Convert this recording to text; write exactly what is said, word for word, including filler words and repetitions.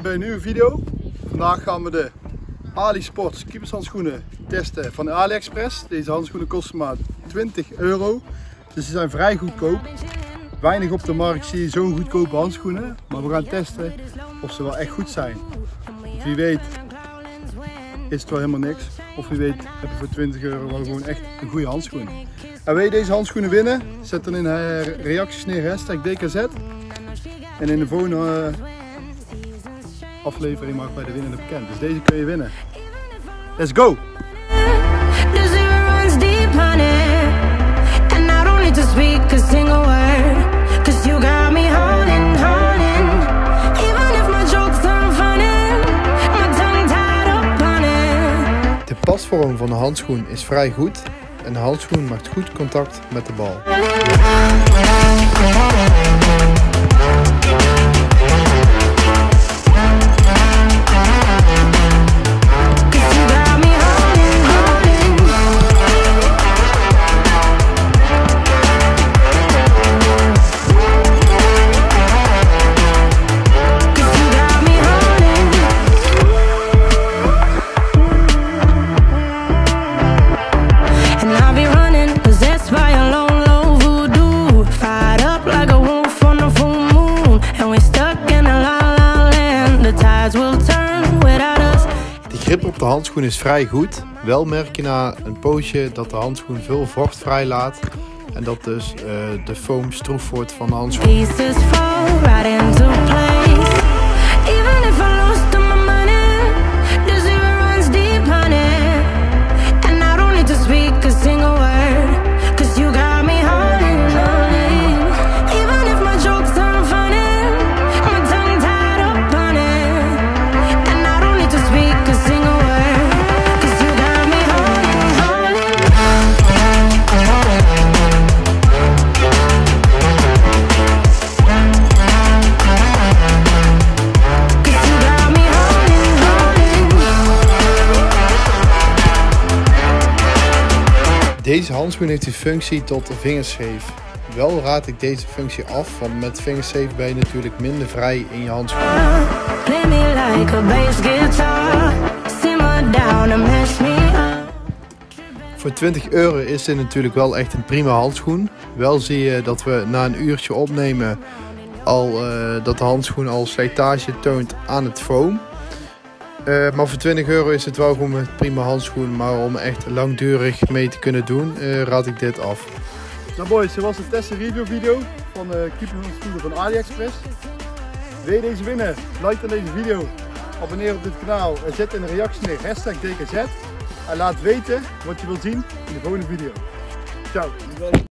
bij bij een nieuwe video. Vandaag gaan we de AliSports keepershandschoenen testen van de AliExpress. Deze handschoenen kosten maar twintig euro, dus ze zijn vrij goedkoop. Weinig op de markt zie je zo'n goedkope handschoenen, maar we gaan testen of ze wel echt goed zijn. Wie weet is het wel helemaal niks, of wie weet heb je voor twintig euro wel gewoon echt een goede handschoen. En wil je deze handschoenen winnen, zet dan in de reacties neer hashtag D K Z. En in de volgende aflevering maak ik bij de winnende bekend. Dus deze kun je winnen. Let's go! De pasvorm van de handschoen is vrij goed en de handschoen maakt goed contact met de bal. De grip op de handschoen is vrij goed. Wel merk je na een poosje dat de handschoen veel vocht vrijlaat en dat dus uh, de foam stroef wordt van de handschoen. Deze handschoen heeft de functie tot de vingerscheef. Wel raad ik deze functie af, want met vingerscheef ben je natuurlijk minder vrij in je handschoen. Voor twintig euro is dit natuurlijk wel echt een prima handschoen. Wel zie je dat we na een uurtje opnemen al uh, dat de handschoen al slijtage toont aan het foam. Uh, maar voor twintig euro is het wel gewoon een prima handschoen, maar om echt langdurig mee te kunnen doen, uh, raad ik dit af. Nou boys, dit was de test en review video van de keepershandschoenen van AliExpress. Wil je deze winnen? Like dan deze video, abonneer op dit kanaal en zet in de reactie neer hashtag D K Z. En laat weten wat je wilt zien in de volgende video. Ciao!